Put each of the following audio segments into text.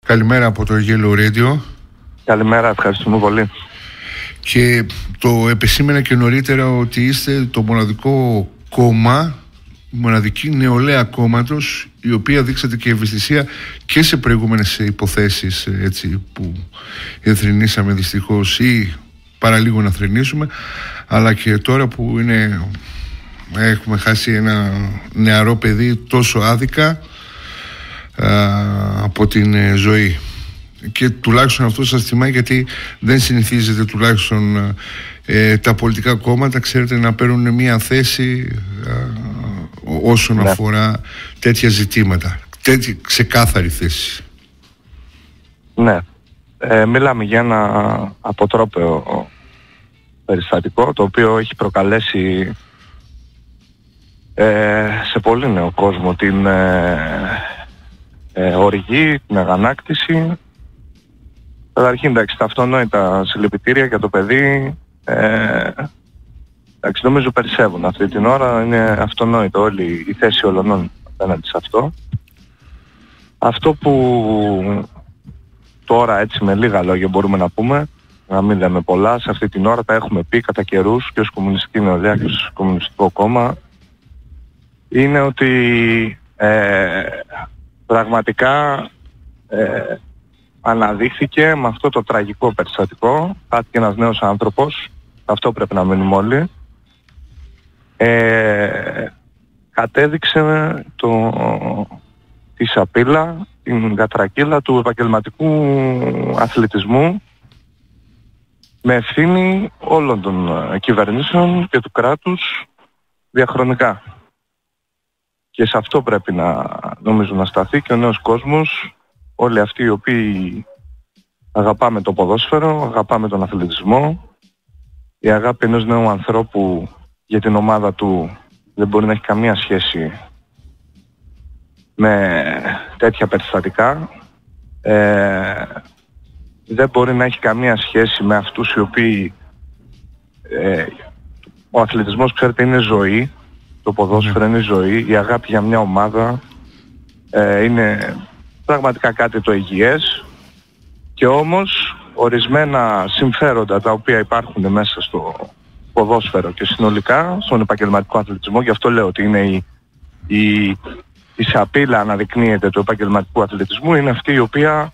Καλημέρα από το Yellow Radio. Καλημέρα, ευχαριστούμε πολύ. Και το επεσήμενα και νωρίτερα ότι είστε το μοναδικό κόμμα, μοναδική νεολαία κόμματος, η οποία δείξατε και ευαισθησία και σε προηγούμενες υποθέσεις, έτσι, που ενθρηνήσαμε δυστυχώς ή παραλίγο να θρηνήσουμε, αλλά και τώρα που έχουμε χάσει ένα νεαρό παιδί τόσο άδικα από την ζωή. Και τουλάχιστον αυτό σας θυμάει, γιατί δεν συνηθίζεται τουλάχιστον τα πολιτικά κόμματα, ξέρετε, να παίρνουν μια θέση όσον αφορά τέτοια ζητήματα, τέτοια ξεκάθαρη θέση. Ναι, μιλάμε για ένα αποτρόπαιο περιστατικό, το οποίο έχει προκαλέσει σε πολύ νέο κόσμο την οργή, την αγανάκτηση. Καταρχήν, εντάξει, τα αυτονόητα συλληπιτήρια για το παιδί, εντάξει, νομίζω περισσεύουν αυτή την ώρα. Είναι αυτονόητο όλη η θέση όλων απέναντι σε αυτό. Αυτό που τώρα, έτσι με λίγα λόγια μπορούμε να πούμε, να μην λέμε πολλά, σε αυτή την ώρα τα έχουμε πει κατά καιρούς και ως Κομμουνιστική Νεολαία και ως Κομμουνιστικό Κόμμα, είναι ότι πραγματικά αναδείχθηκε με αυτό το τραγικό περιστατικό, χάθηκε ένας νέος άνθρωπος, αυτό πρέπει να μείνουμε όλοι, κατέδειξε τη σαπίλα, την κατρακύλα του επαγγελματικού αθλητισμού με ευθύνη όλων των κυβερνήσεων και του κράτους διαχρονικά. Και σε αυτό πρέπει νομίζω να σταθεί και ο νέος κόσμος, όλοι αυτοί οι οποίοι αγαπάμε το ποδόσφαιρο, αγαπάμε τον αθλητισμό. Η αγάπη ενός νέου ανθρώπου για την ομάδα του δεν μπορεί να έχει καμία σχέση με τέτοια περιστατικά. Δεν μπορεί να έχει καμία σχέση με αυτούς οι οποίοι ο αθλητισμός, ξέρετε, είναι ζωή. Το ποδόσφαιρο είναι ζωή. Η αγάπη για μια ομάδα είναι πραγματικά κάτι το υγιές. Και όμως ορισμένα συμφέροντα τα οποία υπάρχουν μέσα στο ποδόσφαιρο και συνολικά στον επαγγελματικό αθλητισμό, γι' αυτό λέω ότι είναι η σαπίλα αναδεικνύεται του επαγγελματικού αθλητισμού, είναι αυτή η οποία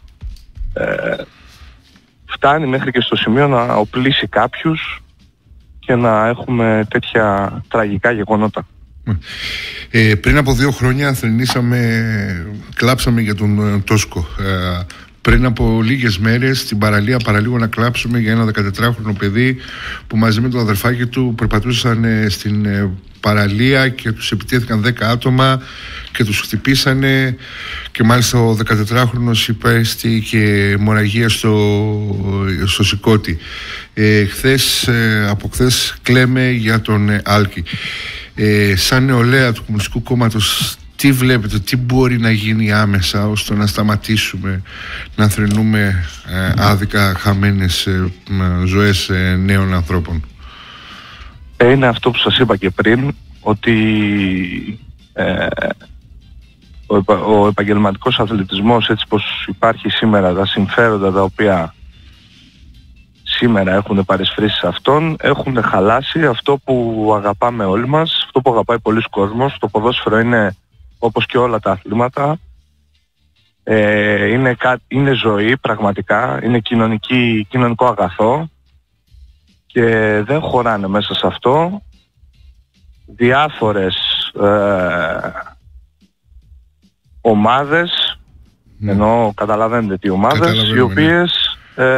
φτάνει μέχρι και στο σημείο να οπλίσει κάποιους και να έχουμε τέτοια τραγικά γεγονότα. Πριν από 2 χρόνια κλάψαμε για τον Τόσκο. Πριν από λίγες μέρες στην παραλία παραλίγο να κλάψουμε για ένα 14χρονο παιδί που μαζί με το αδερφάκι του περπατούσαν στην παραλία και τους επιτέθηκαν 10 άτομα και τους χτυπήσανε, και μάλιστα ο 14χρονος υπέστη και αιμορραγία στο σηκώτη. Από χθες κλαίμε για τον Άλκη. Σαν νεολαία του Κομμουνιστικού Κόμματος, τι βλέπετε, τι μπορεί να γίνει άμεσα ώστε να σταματήσουμε να θρηνούμε άδικα χαμένες ζωές νέων ανθρώπων? Είναι αυτό που σας είπα και πριν, ότι ο επαγγελματικός αθλητισμός, έτσι πως υπάρχει σήμερα, τα συμφέροντα τα οποία σήμερα έχουν παρισφρήσει σε αυτόν, έχουν χαλάσει αυτό που αγαπάμε όλοι μας, αυτό που αγαπάει πολλοί κόσμος. Το ποδόσφαιρο είναι, όπως και όλα τα αθλήματα, είναι ζωή πραγματικά, είναι κοινωνικό αγαθό και δεν χωράνε μέσα σε αυτό διάφορες ομάδες, ενώ καταλαβαίνετε τι ομάδες, οι οποίες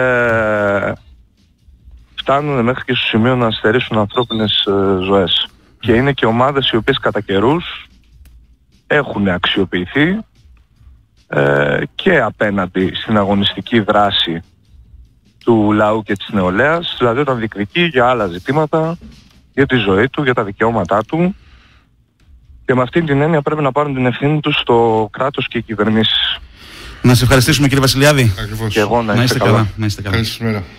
φτάνουν μέχρι και στο σημείο να στερήσουν ανθρώπινες ζωές. Και είναι και ομάδες οι οποίες κατά καιρούς έχουν αξιοποιηθεί και απέναντι στην αγωνιστική δράση του λαού και της νεολαίας, δηλαδή όταν διεκδικεί για άλλα ζητήματα, για τη ζωή του, για τα δικαιώματά του, και με αυτήν την έννοια πρέπει να πάρουν την ευθύνη τους στο κράτος και οι κυβερνήσεις. Να σε ευχαριστήσουμε, κύριε Βασιλιάδη. Ακριβώς. Και εγώ να είστε καλά. Να είστε καλά. Καλησπέρα.